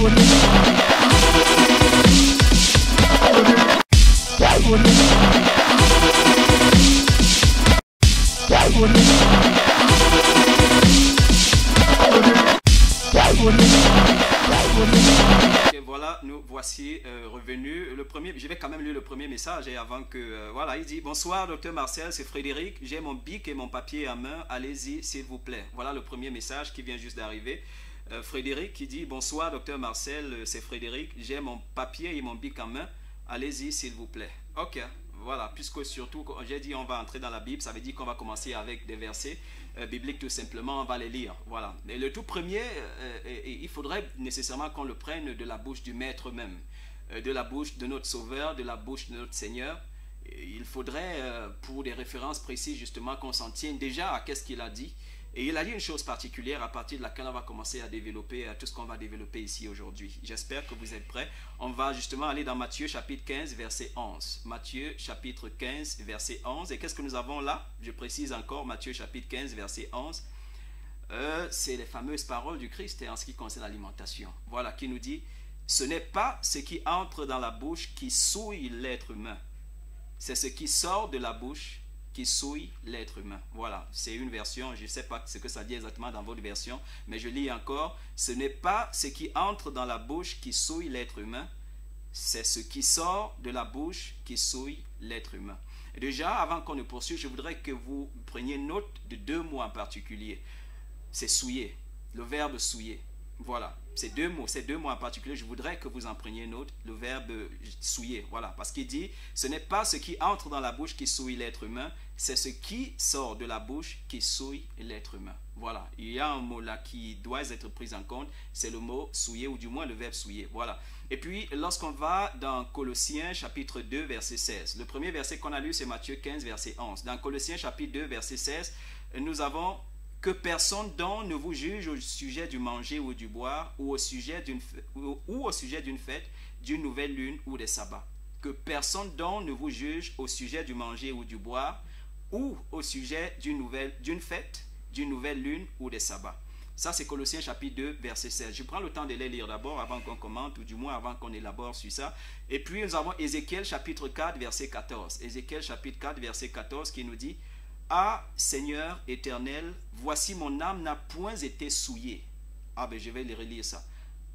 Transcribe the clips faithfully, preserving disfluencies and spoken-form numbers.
Et voilà, nous voici euh, revenus. Le premier, je vais quand même lire le premier message et avant que euh, voilà, il dit bonsoir docteur Marcel, c'est Frédéric. J'ai mon bic et mon papier à main. Allez-y s'il vous plaît. Voilà le premier message qui vient juste d'arriver. Euh, Frédéric qui dit bonsoir docteur Marcel, c'est Frédéric. J'ai mon papier et mon bic en main. Allez-y s'il vous plaît. Ok. Voilà, puisque surtout, j'ai dit on va entrer dans la Bible, ça veut dire qu'on va commencer avec des versets euh, bibliques tout simplement, on va les lire. Voilà. Et le tout premier, euh, euh, il faudrait nécessairement qu'on le prenne de la bouche du Maître même, euh, de la bouche de notre Sauveur, de la bouche de notre Seigneur. Et il faudrait, euh, pour des références précises justement, qu'on s'en tienne déjà à qu'est-ce qu'il a dit. Et il a dit une chose particulière à partir de laquelle on va commencer à développer à tout ce qu'on va développer ici aujourd'hui. J'espère que vous êtes prêts. On va justement aller dans Matthieu chapitre quinze, verset onze. Matthieu chapitre quinze, verset onze. Et qu'est-ce que nous avons là? Je précise encore, Matthieu chapitre quinze, verset onze. Euh, C'est les fameuses paroles du Christ en ce qui concerne l'alimentation. Voilà, qui nous dit, ce n'est pas ce qui entre dans la bouche qui souille l'être humain. C'est ce qui sort de la bouche qui souille l'être humain. Voilà, c'est une version, je ne sais pas ce que ça dit exactement dans votre version, mais je lis encore, ce n'est pas ce qui entre dans la bouche qui souille l'être humain, c'est ce qui sort de la bouche qui souille l'être humain. Et déjà, avant qu'on ne poursuive, je voudrais que vous preniez note de deux mots en particulier. C'est souiller, le verbe souiller. Voilà, ces deux mots, ces deux mots en particulier, je voudrais que vous en preniez note, le verbe souiller, voilà, parce qu'il dit, ce n'est pas ce qui entre dans la bouche qui souille l'être humain, c'est ce qui sort de la bouche qui souille l'être humain. Voilà, il y a un mot là qui doit être pris en compte, c'est le mot souiller, ou du moins le verbe souiller, voilà. Et puis, lorsqu'on va dans Colossiens chapitre deux, verset seize, le premier verset qu'on a lu, c'est Matthieu quinze, verset onze. Dans Colossiens chapitre deux, verset seize, nous avons... que personne donc ne vous juge au sujet du manger ou du boire, ou au sujet d'une ou au sujet d'une fête, d'une nouvelle lune ou des sabbats. Que personne donc ne vous juge au sujet du manger ou du boire, ou au sujet d'une nouvelle d'une fête, d'une nouvelle lune ou des sabbats. Ça, c'est Colossiens chapitre deux, verset seize. Je prends le temps de les lire d'abord avant qu'on commente, ou du moins avant qu'on élabore sur ça. Et puis, nous avons Ézéchiel chapitre quatre, verset quatorze. Ézéchiel chapitre quatre, verset quatorze, qui nous dit... Ah, Seigneur éternel, voici mon âme n'a point été souillée. Ah, ben je vais les relire ça.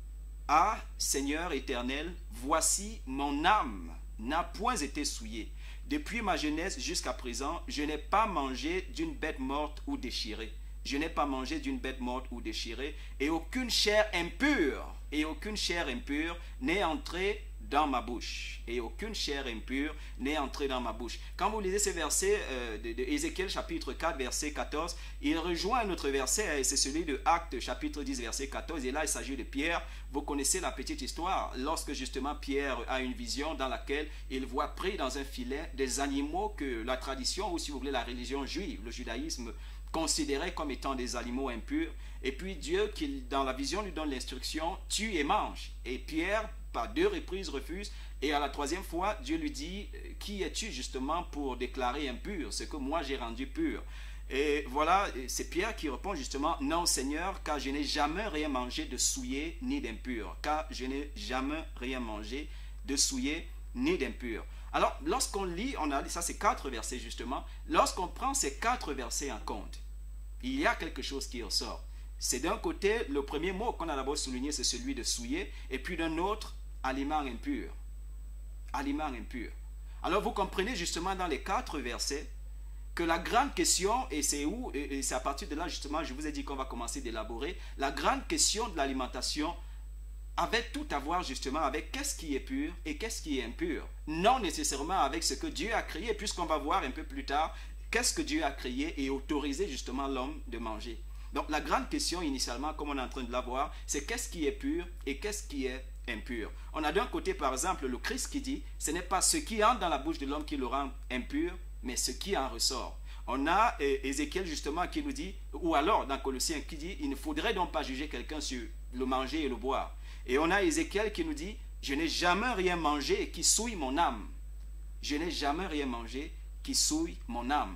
Ah, Seigneur éternel, voici mon âme n'a point été souillée. Depuis ma jeunesse jusqu'à présent, je n'ai pas mangé d'une bête morte ou déchirée. Je n'ai pas mangé d'une bête morte ou déchirée, et aucune chair impure, et aucune chair impure n'est entrée dans ma bouche, et aucune chair impure n'est entrée dans ma bouche. Quand vous lisez ce verset euh, de, de Ézéchiel chapitre quatre, verset quatorze, il rejoint un autre verset, et c'est celui de Actes chapitre dix, verset quatorze, et là il s'agit de Pierre. Vous connaissez la petite histoire, lorsque justement Pierre a une vision dans laquelle il voit pris dans un filet des animaux que la tradition, ou si vous voulez la religion juive, le judaïsme, considérait comme étant des animaux impurs. Et puis Dieu, qui dans la vision lui donne l'instruction, tue et mange. Et Pierre, par deux reprises, refuse. Et à la troisième fois, Dieu lui dit, qui es-tu justement pour déclarer impur ce que moi j'ai rendu pur? Et voilà, c'est Pierre qui répond justement, non Seigneur, car je n'ai jamais rien mangé de souillé ni d'impur. Car je n'ai jamais rien mangé de souillé ni d'impur. Alors, lorsqu'on lit, on a ça c'est quatre versets justement, lorsqu'on prend ces quatre versets en compte, il y a quelque chose qui ressort. C'est d'un côté, le premier mot qu'on a d'abord souligné, c'est celui de souiller, et puis d'un autre, aliment impur. Aliment impur. Alors, vous comprenez justement dans les quatre versets que la grande question, et c'est où, et c'est à partir de là justement, je vous ai dit qu'on va commencer d'élaborer, la grande question de l'alimentation avait tout à voir justement avec qu'est-ce qui est pur et qu'est-ce qui est impur. Non nécessairement avec ce que Dieu a créé, puisqu'on va voir un peu plus tard qu'est-ce que Dieu a créé et autorisé justement l'homme de manger. Donc la grande question initialement, comme on est en train de la voir, c'est qu'est-ce qui est pur et qu'est-ce qui est impur. On a d'un côté par exemple le Christ qui dit, ce n'est pas ce qui entre dans la bouche de l'homme qui le rend impur, mais ce qui en ressort. On a Ézéchiel justement qui nous dit, ou alors dans Colossiens qui dit, il ne faudrait donc pas juger quelqu'un sur le manger et le boire. Et on a Ézéchiel qui nous dit, je n'ai jamais rien mangé qui souille mon âme. Je n'ai jamais rien mangé qui souille mon âme.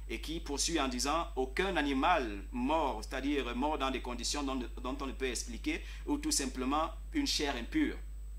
et qui poursuit en disant aucun animal mort, c'est-à-dire mort dans des conditions dont, dont on ne peut expliquer, ou tout simplement une chair impure.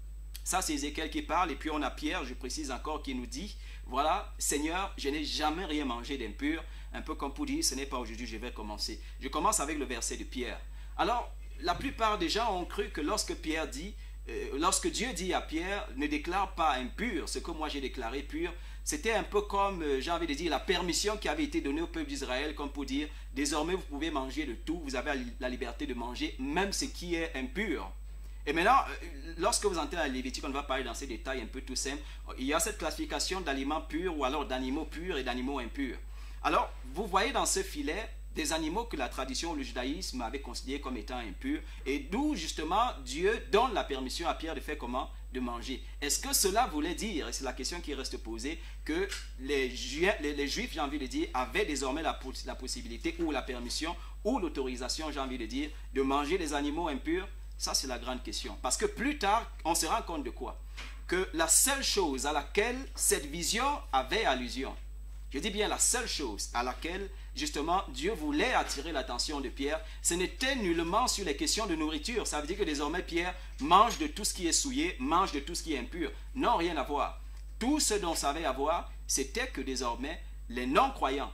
Ça, c'est Ézéchiel qui parle, et puis on a Pierre, je précise encore, qui nous dit, voilà, Seigneur, je n'ai jamais rien mangé d'impur, un peu comme pour dire, ce n'est pas aujourd'hui, je vais commencer. Je commence avec le verset de Pierre. Alors, la plupart des gens ont cru que lorsque Pierre dit, euh, lorsque Dieu dit à Pierre, ne déclare pas impur, ce que moi j'ai déclaré pur, c'était un peu comme, euh, j'ai envie de dire, la permission qui avait été donnée au peuple d'Israël, comme pour dire, désormais vous pouvez manger de tout, vous avez la liberté de manger, même ce qui est impur. Et maintenant, lorsque vous entrez à Lévitique, on va parler dans ces détails un peu tout simples, il y a cette classification d'aliments purs ou alors d'animaux purs et d'animaux impurs. Alors, vous voyez dans ce filet des animaux que la tradition ou le judaïsme avait considérés comme étant impurs, et d'où justement Dieu donne la permission à Pierre de faire comment? De manger. Est-ce que cela voulait dire, et c'est la question qui reste posée, que les, Ju les, les Juifs, j'ai envie de dire, avaient désormais la, la possibilité ou la permission ou l'autorisation, j'ai envie de dire, de manger des animaux impurs? Ça, c'est la grande question. Parce que plus tard, on se rend compte de quoi? Que la seule chose à laquelle cette vision avait allusion, je dis bien la seule chose à laquelle, justement, Dieu voulait attirer l'attention de Pierre, ce n'était nullement sur les questions de nourriture. Ça veut dire que désormais, Pierre mange de tout ce qui est souillé, mange de tout ce qui est impur. Non, rien à voir. Tout ce dont ça avait à voir, c'était que désormais, les non-croyants,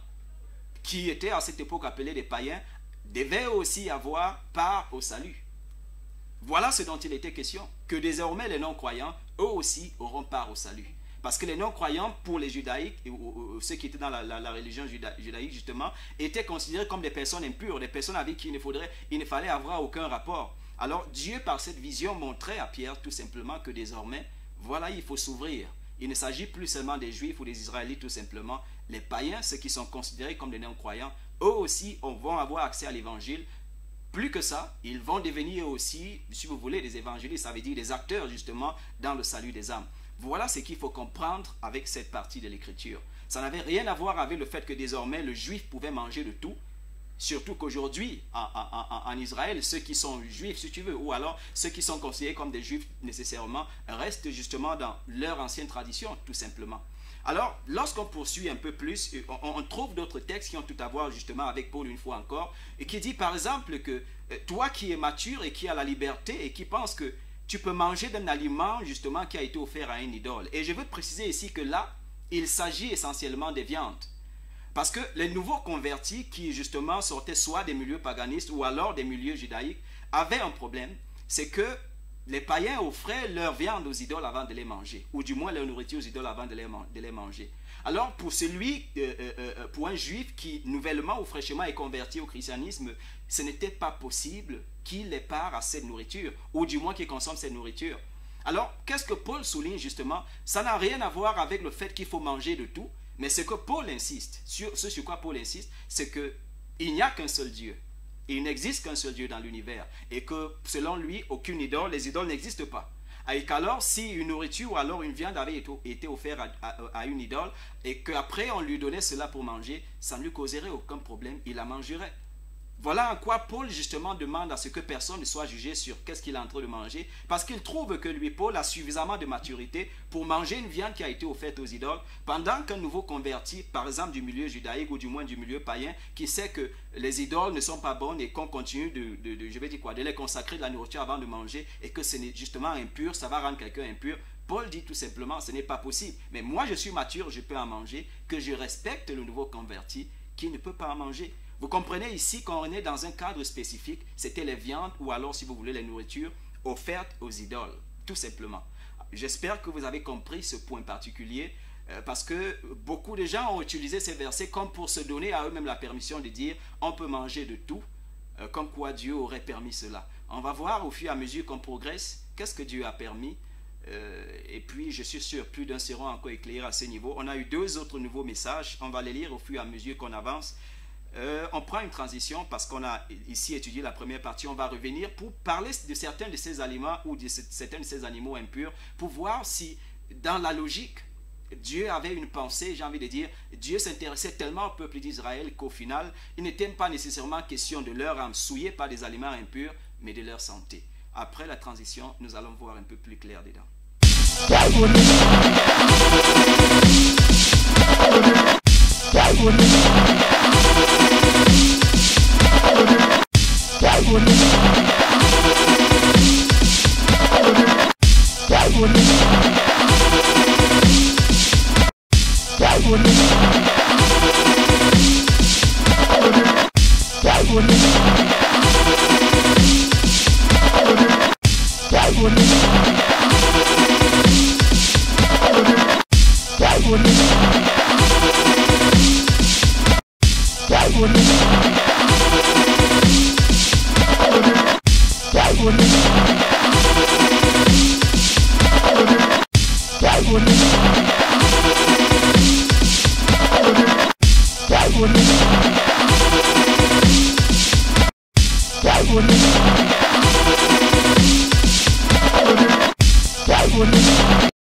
qui étaient à cette époque appelés des païens, devaient aussi avoir part au salut. Voilà ce dont il était question, que désormais les non-croyants, eux aussi, auront part au salut. Parce que les non-croyants, pour les judaïques, ou, ou, ou ceux qui étaient dans la, la, la religion juda, judaïque justement, étaient considérés comme des personnes impures, des personnes avec qui il ne, faudrait, il ne fallait avoir aucun rapport. Alors Dieu, par cette vision, montrait à Pierre tout simplement que désormais, voilà, il faut s'ouvrir. Il ne s'agit plus seulement des Juifs ou des Israélites tout simplement. Les païens, ceux qui sont considérés comme des non-croyants, eux aussi vont avoir accès à l'évangile. Plus que ça, ils vont devenir aussi, si vous voulez, des évangélistes, ça veut dire des acteurs justement dans le salut des âmes. Voilà ce qu'il faut comprendre avec cette partie de l'écriture. Ça n'avait rien à voir avec le fait que désormais le juif pouvait manger de tout. Surtout qu'aujourd'hui, en, en, en Israël, ceux qui sont juifs, si tu veux, ou alors ceux qui sont considérés comme des juifs nécessairement, restent justement dans leur ancienne tradition, tout simplement. Alors, lorsqu'on poursuit un peu plus, on, on trouve d'autres textes qui ont tout à voir justement avec Paul une fois encore, et qui dit par exemple que toi qui es mature et qui as la liberté et qui penses que tu peux manger d'un aliment justement qui a été offert à une idole. Et je veux préciser ici que là, il s'agit essentiellement des viandes. Parce que les nouveaux convertis qui justement sortaient soit des milieux paganistes ou alors des milieux judaïques avaient un problème, c'est que les païens offraient leur viande aux idoles avant de les manger, ou du moins leur nourriture aux idoles avant de les, de les manger. Alors pour celui, euh, euh, pour un juif qui nouvellement ou fraîchement est converti au christianisme, ce n'était pas possible qu'il ait part à cette nourriture, ou du moins qu'il consomme cette nourriture. Alors qu'est-ce que Paul souligne justement? Ça n'a rien à voir avec le fait qu'il faut manger de tout, mais ce que Paul insiste, sur, ce sur quoi Paul insiste, c'est qu'il n'y a qu'un seul Dieu. Il n'existe qu'un seul Dieu dans l'univers. Et que selon lui, aucune idole, les idoles n'existent pas. Et qu'alors, si une nourriture ou alors une viande avait été offerte à, à, à une idole, et qu'après on lui donnait cela pour manger, ça ne lui causerait aucun problème, il la mangerait. Voilà en quoi Paul justement demande à ce que personne ne soit jugé sur qu'est-ce qu'il est en train de manger, parce qu'il trouve que lui, Paul, a suffisamment de maturité pour manger une viande qui a été offerte aux idoles, pendant qu'un nouveau converti, par exemple du milieu judaïque ou du moins du milieu païen, qui sait que les idoles ne sont pas bonnes et qu'on continue de, de, de, je vais dire quoi, de les consacrer de la nourriture avant de manger, et que ce n'est justement impur, ça va rendre quelqu'un impur. Paul dit tout simplement, ce n'est pas possible. Mais moi, je suis mature, je peux en manger, que je respecte le nouveau converti qui ne peut pas en manger. Vous comprenez ici qu'on est dans un cadre spécifique, c'était les viandes ou alors, si vous voulez, les nourritures offertes aux idoles, tout simplement. J'espère que vous avez compris ce point particulier, euh, parce que beaucoup de gens ont utilisé ces versets comme pour se donner à eux-mêmes la permission de dire on peut manger de tout, euh, comme quoi Dieu aurait permis cela. On va voir au fur et à mesure qu'on progresse, qu'est-ce que Dieu a permis. Euh, et puis, je suis sûr, plus d'un seront encore éclairés à ce niveau. On a eu deux autres nouveaux messages, on va les lire au fur et à mesure qu'on avance. Euh, on prend une transition parce qu'on a ici étudié la première partie. On va revenir pour parler de certains de ces aliments ou de certains de ces animaux impurs pour voir si, dans la logique, Dieu avait une pensée, j'ai envie de dire, Dieu s'intéressait tellement au peuple d'Israël qu'au final, il n'était pas nécessairement question de leur âme souillée par des aliments impurs, mais de leur santé. Après la transition, nous allons voir un peu plus clair dedans. What?